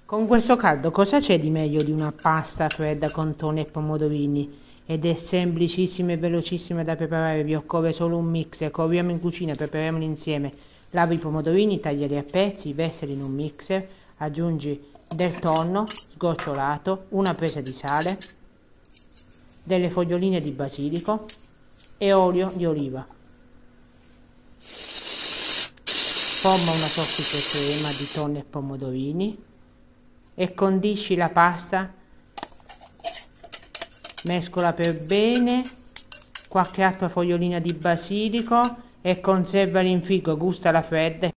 Con questo caldo cosa c'è di meglio di una pasta fredda con tonno e pomodorini? Ed è semplicissima e velocissima da preparare, vi occorre solo un mixer, corriamo in cucina, prepariamoli insieme. Lavi i pomodorini, tagliali a pezzi, versali in un mixer, aggiungi del tonno sgocciolato, una presa di sale, delle foglioline di basilico e olio di oliva. Forma una soffice crema di tonno e pomodorini e condisci la pasta, mescola per bene, qualche altra fogliolina di basilico e conservali in frigo, gustala fredda.